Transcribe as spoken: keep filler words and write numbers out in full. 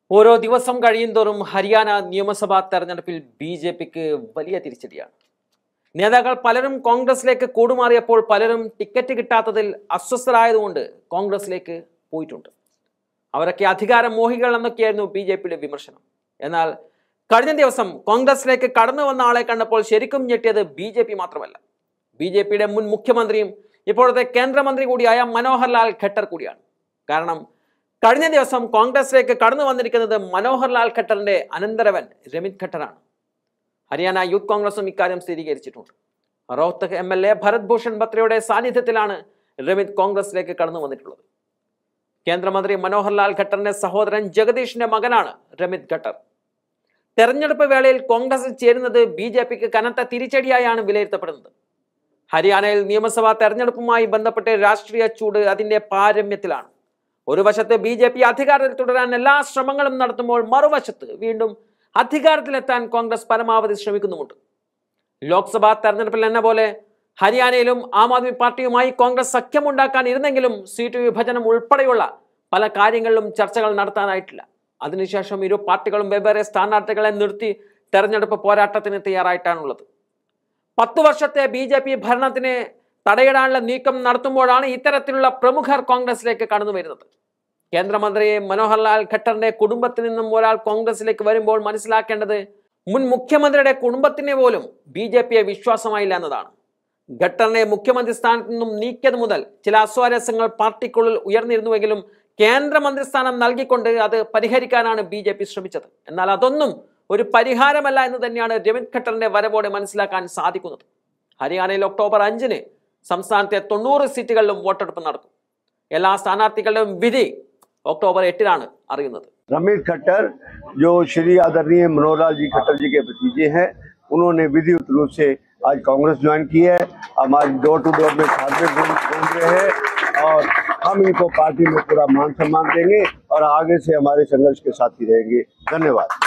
ഓരോ ദിവസം കഴിയുന്തോറും ഹരിയാന നിയമസഭാ തെരഞ്ഞെടുപ്പിൽ ബി ജെ പിക്ക് വലിയ തിരിച്ചടിയാണ്. നേതാക്കൾ പലരും കോൺഗ്രസിലേക്ക് കൂടുമാറിയപ്പോൾ പലരും ടിക്കറ്റ് കിട്ടാത്തതിൽ അസ്വസ്ഥരായതുകൊണ്ട് കോൺഗ്രസിലേക്ക് പോയിട്ടുണ്ട്. അവരൊക്കെ അധികാര മോഹികൾ എന്നൊക്കെയായിരുന്നു ബി ജെ പിയുടെ വിമർശനം. എന്നാൽ കഴിഞ്ഞ ദിവസം കോൺഗ്രസിലേക്ക് കടന്നു വന്ന ആളെ കണ്ടപ്പോൾ ശരിക്കും ഞെട്ടിയത് ബി ജെ പി മാത്രമല്ല, ബി ജെ പിയുടെ മുൻ മുഖ്യമന്ത്രിയും ഇപ്പോഴത്തെ കേന്ദ്രമന്ത്രി കൂടിയായ മനോഹർ ലാൽ ഖട്ടർ കൂടിയാണ്. കാരണം കഴിഞ്ഞ ദിവസം കോൺഗ്രസിലേക്ക് കടന്നു വന്നിരിക്കുന്നത് മനോഹർ ലാൽ ഖട്ടറിന്റെ അനന്തരവൻ രമിത് ഖട്ടറാണ്. ഹരിയാന യൂത്ത് കോൺഗ്രസും ഇക്കാര്യം സ്ഥിരീകരിച്ചിട്ടുണ്ട്. Rohtak M L A Bharat Bhushan ബത്രയുടെ സാന്നിധ്യത്തിലാണ് രമിത് കോൺഗ്രസിലേക്ക് കടന്നു വന്നിട്ടുള്ളത്. കേന്ദ്രമന്ത്രി മനോഹർ ലാൽ ഖട്ടറിന്റെ സഹോദരൻ ജഗദീഷിന്റെ മകനാണ് രമിത് ഖട്ടർ. തെരഞ്ഞെടുപ്പ് വേളയിൽ കോൺഗ്രസിൽ ചേരുന്നത് ബി ജെ പിക്ക് കനത്ത തിരിച്ചടിയായാണ് വിലയിരുത്തപ്പെടുന്നത്. ഹരിയാനയിൽ നിയമസഭാ തെരഞ്ഞെടുപ്പുമായി ബന്ധപ്പെട്ട് രാഷ്ട്രീയ ചൂട് അതിന്റെ പാരമ്യത്തിലാണ്. ഒരു വശത്ത് ബി ജെ പി അധികാരത്തിൽ തുടരാൻ എല്ലാ ശ്രമങ്ങളും നടത്തുമ്പോൾ മറുവശത്ത് വീണ്ടും അധികാരത്തിലെത്താൻ കോൺഗ്രസ് പരമാവധി ശ്രമിക്കുന്നുമുണ്ട്. ലോക്സഭാ തെരഞ്ഞെടുപ്പിൽ എന്ന പോലെ ഹരിയാനയിലും ആം ആദ്മി പാർട്ടിയുമായി കോൺഗ്രസ് സഖ്യമുണ്ടാക്കാൻ ഇരുന്നെങ്കിലും സീറ്റ് വിഭജനം ഉൾപ്പെടെയുള്ള പല കാര്യങ്ങളിലും ചർച്ചകൾ നടത്താനായിട്ടില്ല. അതിനുശേഷം ഇരു പാർട്ടികളും വെവ്വേറെ സ്ഥാനാർത്ഥികളെ നിർത്തി തെരഞ്ഞെടുപ്പ് പോരാട്ടത്തിന് തയ്യാറായിട്ടാണുള്ളത്. പത്തു വർഷത്തെ ബി ജെ പി ഭരണത്തിന് തടയിടാനുള്ള നീക്കം നടത്തുമ്പോഴാണ് ഇത്തരത്തിലുള്ള പ്രമുഖർ കോൺഗ്രസിലേക്ക് കടന്നു വരുന്നത്. കേന്ദ്രമന്ത്രി മനോഹർ ലാൽ ഖട്ടറിന്റെ കുടുംബത്തിൽ നിന്നും ഒരാൾ കോൺഗ്രസിലേക്ക് വരുമ്പോൾ മനസ്സിലാക്കേണ്ടത് മുൻ മുഖ്യമന്ത്രിയുടെ കുടുംബത്തിനെ പോലും ബി ജെ പിയെ വിശ്വാസമായില്ല എന്നതാണ്. ഖട്ടറിനെ മുഖ്യമന്ത്രി സ്ഥാനത്ത് നിന്നും നീക്കിയത് മുതൽ ചില അസ്വാരസ്യങ്ങൾ പാർട്ടിക്കുള്ളിൽ ഉയർന്നിരുന്നുവെങ്കിലും കേന്ദ്രമന്ത്രി സ്ഥാനം നൽകിക്കൊണ്ട് അത് പരിഹരിക്കാനാണ് ബി ജെ പി ശ്രമിച്ചത്. എന്നാൽ അതൊന്നും ഒരു പരിഹാരമല്ല എന്ന് തന്നെയാണ് രമിത് ഖട്ടറിന്റെ വരവോടെ മനസ്സിലാക്കാൻ സാധിക്കുന്നത്. ഹരിയാനയിൽ ഒക്ടോബർ അഞ്ചിന് സംസ്ഥാനത്തെ തൊണ്ണൂറ് സീറ്റുകളിലും വോട്ടെടുപ്പ് നടക്കും. എല്ലാ സ്ഥാനാർത്ഥികളുടെയും വിധി ഒക്ടോबर എട്ടിനാണ് അറിയുന്നത്. रमित खट्टर जो श्री आदरणीय मनोहर लाल जी खट्टर जी के भतीजे हैं, उन्होंने विधिवत रूप से आज कांग्रेस ज्वाइन की है. हमारे डोर टू डोर में खाते घूम रहे हैं और हम इनको पार्टी में पूरा मान सम्मान देंगे और आगे से हमारे संघर्ष के साथी रहेंगे. धन्यवाद.